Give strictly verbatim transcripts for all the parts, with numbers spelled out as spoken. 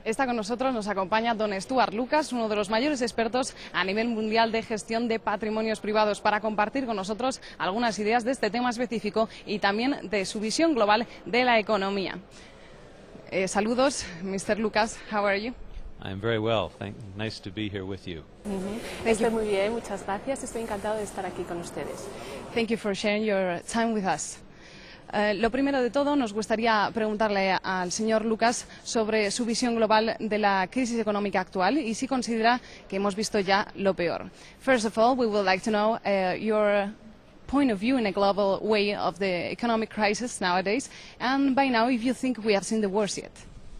Está con nosotros, nos acompaña don Stuart Lucas, uno de los mayores expertos a nivel mundial de gestión de patrimonios privados, para compartir con nosotros algunas ideas de este tema específico y también de su visión global de la economía. Eh, saludos, mister Lucas, how are you? I'm very well. Thank, nice to be here with you. Uh-huh. Estoy muy bien, muchas gracias. Estoy encantado de estar aquí con ustedes. Thank you for sharing your time with us. Uh, lo primero de todo, nos gustaría preguntarle al señor Lucas sobre su visión global de la crisis económica actual y si considera que hemos visto ya lo peor. First of all, we would like to know uh, your point of view in a global way of the economic crisis nowadays, and by now if you think we have seen the worst yet.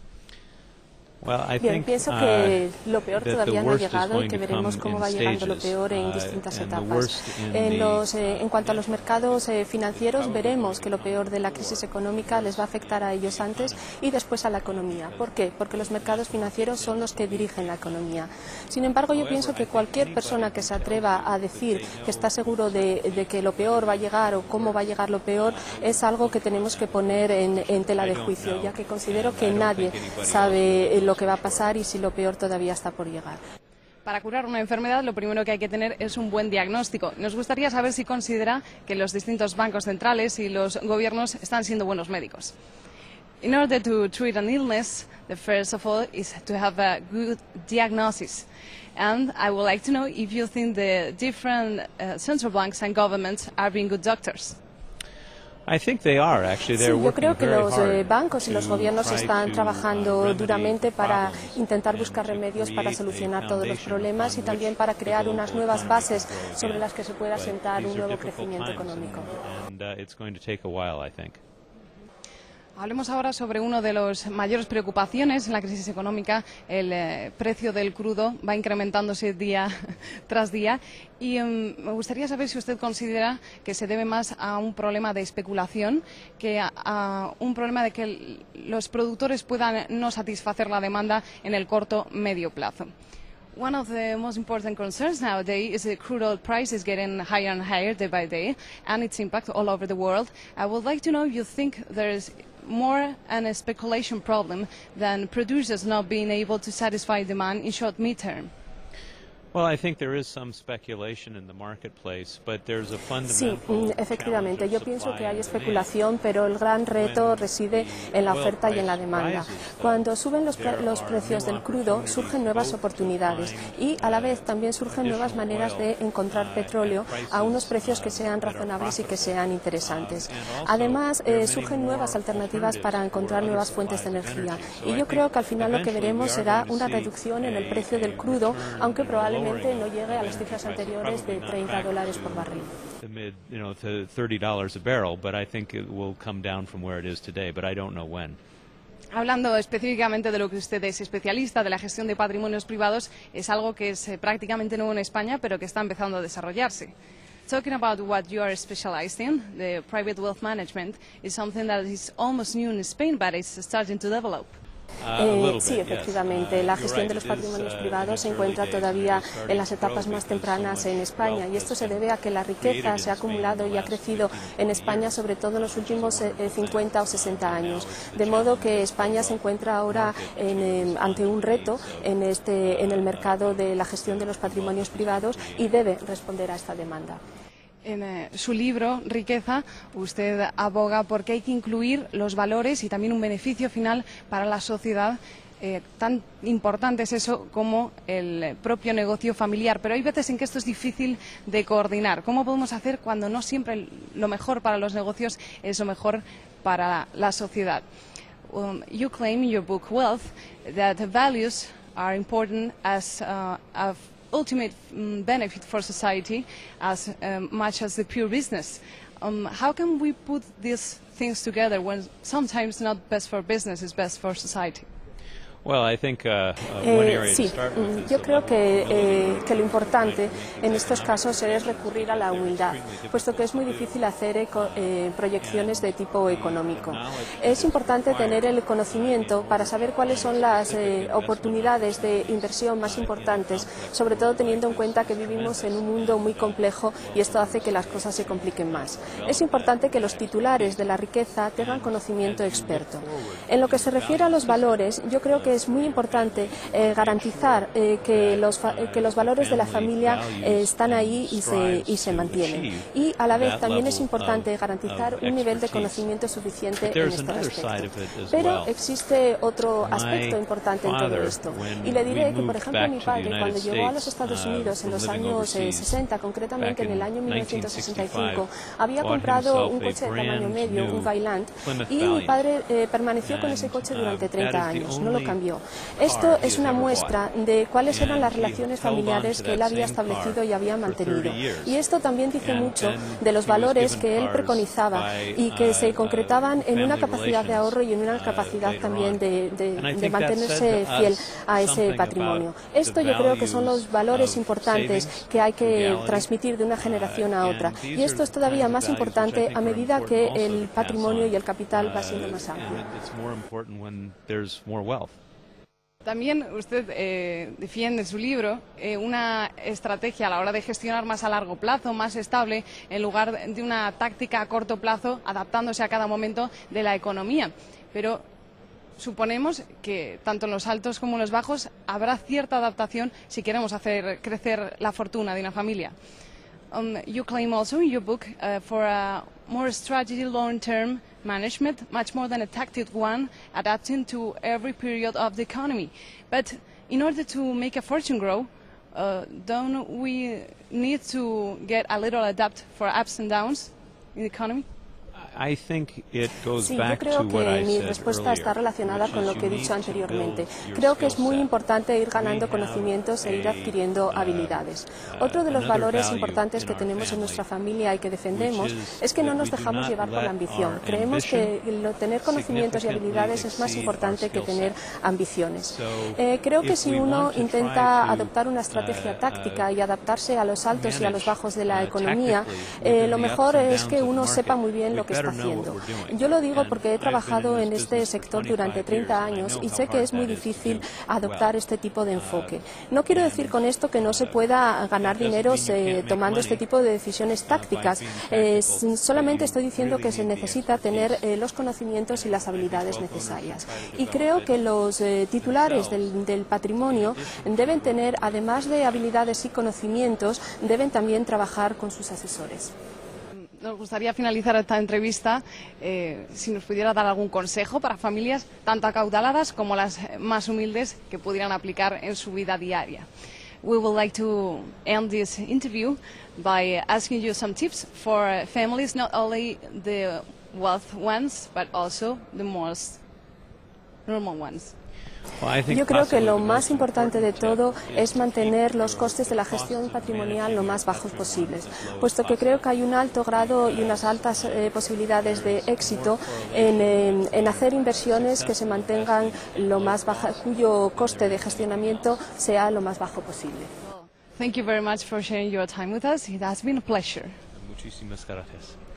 Well, I Bien, think, pienso uh, que lo peor that todavía the no ha worst is llegado y going que to veremos come cómo in va llegando lo stages, peor en uh, distintas and the etapas. worst in En, the- los, eh, en cuanto a los mercados eh, financieros, veremos que lo peor de la crisis económica les va a afectar a ellos antes y después a la economía. ¿Por qué? Porque los mercados financieros son los que dirigen la economía. Sin embargo, yo pienso que cualquier persona que se atreva a decir que está seguro de, de que lo peor va a llegar o cómo va a llegar lo peor es algo que tenemos que poner en, en tela de juicio, ya que considero que nadie sabe lo que va a pasar y si lo peor todavía está por llegar. Para curar una enfermedad, lo primero que hay que tener es un buen diagnóstico. Nos gustaría saber si considera que los distintos bancos centrales y los gobiernos están siendo buenos médicos. In order to treat an illness, the first of all is to have a good diagnosis. And I would like to know if you think the different uh, central banks and governments are being good doctors. I think they are actually. Sí, They're yo working creo que very los hard eh, bancos y los to gobiernos try están to, trabajando uh, remedy duramente para problems intentar and buscar to remedios para create a solucionar todos los foundation problemas y upon también which para the crear global unas nuevas economy bases can grow sobre again. las que se pueda But sentar these un are nuevo difficult crecimiento times, económico. and, and, uh, it's going to take a while, I think. Hablemos ahora sobre uno de los mayores preocupaciones en la crisis económica. El eh, precio del crudo va incrementándose día tras día y um, me gustaría saber si usted considera que se debe más a un problema de especulación que a, a un problema de que el, los productores puedan no satisfacer la demanda en el corto medio plazo. One of the most important concerns nowadays is the crude oil price is getting higher and higher day by day, and its impact all over the world. I would like to know if you think there is more an speculation problem than producers not being able to satisfy demand in short mid-term. Well, I think there is some speculation in the marketplace, but there's a Sí, fundamental efectivamente, yo challenge of pienso supply que hay and especulación, pero el gran reto reside en la oferta y en la demanda. Cuando suben los, pre los precios del crudo, surgen nuevas oportunidades y a la vez también surgen nuevas maneras de encontrar petróleo a unos precios que sean razonables y que sean interesantes. Además, eh, surgen nuevas alternativas para encontrar nuevas fuentes de energía y yo creo que al final lo que veremos será una reducción en el precio del crudo, aunque probablemente no llegue a las cifras anteriores de treinta dólares por barril. The mid, you know, to thirty dollars a barrel, but I think it will come down from where it is today, but I don't know when. Hablando específicamente de lo que usted es especialista, de la gestión de patrimonios privados, es algo que es eh, prácticamente nuevo en España, pero que está empezando a desarrollarse. Talking about what you are specialized in, the private wealth management is something that is almost new in Spain, but it's starting to develop. Eh, sí, efectivamente, la gestión de los patrimonios privados se encuentra todavía en las etapas más tempranas en España y esto se debe a que la riqueza se ha acumulado y ha crecido en España sobre todo en los últimos eh, cincuenta o sesenta años, de modo que España se encuentra ahora en, eh, ante un reto en, este, en el mercado de la gestión de los patrimonios privados y debe responder a esta demanda. En eh, su libro, Riqueza, usted aboga porque hay que incluir los valores y también un beneficio final para la sociedad. Eh, tan importante es eso como el propio negocio familiar, pero hay veces en que esto es difícil de coordinar. ¿Cómo podemos hacer cuando no siempre lo mejor para los negocios es lo mejor para la sociedad? Um, you claim in your book Wealth that values are important as uh, a ultimate um, benefit for society as um, much as the pure business. Um, how can we put these things together when sometimes not best for business is best for society? Well, I think, uh, uh, one Eh, area to sí, start with is yo the creo level que, of eh, que lo importante en estos casos es recurrir a la humildad, puesto que es muy difícil hacer eco, eh, proyecciones de tipo económico. Es importante tener el conocimiento para saber cuáles son las eh, oportunidades de inversión más importantes, sobre todo teniendo en cuenta que vivimos en un mundo muy complejo y esto hace que las cosas se compliquen más. Es importante que los titulares de la riqueza tengan conocimiento experto. En lo que se refiere a los valores, yo creo que que es muy importante eh, garantizar eh, que, los que los valores de la familia eh, están ahí y se, y se mantienen. Y a la vez también es importante garantizar un nivel de conocimiento suficiente en este respecto. Pero existe otro aspecto importante en todo esto. Y le diré que, por ejemplo, mi padre, cuando llegó a los Estados Unidos en los años eh, sesenta, concretamente en el año mil novecientos sesenta y cinco, había comprado un coche de tamaño medio, un Vaillant, y mi padre eh, permaneció con ese coche durante treinta años, no lo cambió. Esto es una muestra de cuáles eran las relaciones familiares que él había establecido y había mantenido. Y esto también dice mucho de los valores que él preconizaba y que se concretaban en una capacidad de ahorro y en una capacidad también de, de, de mantenerse fiel a ese patrimonio. Esto yo creo que son los valores importantes que hay que transmitir de una generación a otra. Y esto es todavía más importante a medida que el patrimonio y el capital va siendo más amplio. También usted eh, defiende en su libro eh, una estrategia a la hora de gestionar más a largo plazo, más estable, en lugar de una táctica a corto plazo, adaptándose a cada momento de la economía. Pero suponemos que tanto en los altos como en los bajos habrá cierta adaptación si queremos hacer crecer la fortuna de una familia. Um, you claim also in your book uh, for a more strategy long-term management, much more than a tactic one, adapting to every period of the economy. But in order to make a fortune grow, uh, don't we need to get a little adapt for ups and downs in the economy? Sí, yo creo que mi respuesta está relacionada con lo que he dicho anteriormente. Creo que es muy importante ir ganando conocimientos e ir adquiriendo habilidades. Otro de los valores importantes que tenemos en nuestra familia y que defendemos es que no nos dejamos llevar por la ambición. Creemos que tener conocimientos y habilidades es más importante que tener ambiciones. Eh, creo que si uno intenta adoptar una estrategia táctica y adaptarse a los altos y a los bajos de la economía, eh, lo mejor es que uno sepa muy bien lo que está haciendo. Yo lo digo porque he trabajado en este sector durante treinta años y sé que es muy difícil adoptar este tipo de enfoque. No quiero decir con esto que no se pueda ganar dinero eh, tomando este tipo de decisiones tácticas. Eh, solamente estoy diciendo que se necesita tener eh, los conocimientos y las habilidades necesarias. Y creo que los eh, titulares del, del patrimonio deben tener, además de habilidades y conocimientos, deben también trabajar con sus asesores. Nos gustaría finalizar esta entrevista eh, si nos pudiera dar algún consejo para familias tanto acaudaladas como las más humildes que pudieran aplicar en su vida diaria. We would like to end this interview by asking you some tips for families, not only the wealthy ones, but also the most normal ones. Yo creo que lo más importante de todo es mantener los costes de la gestión patrimonial lo más bajos posibles, puesto que creo que hay un alto grado y unas altas eh, posibilidades de éxito en, en, en hacer inversiones que se mantengan lo más baja, cuyo coste de gestionamiento sea lo más bajo posible. Thank you very much for sharing your time with us. It has been a pleasure. Muchísimas gracias.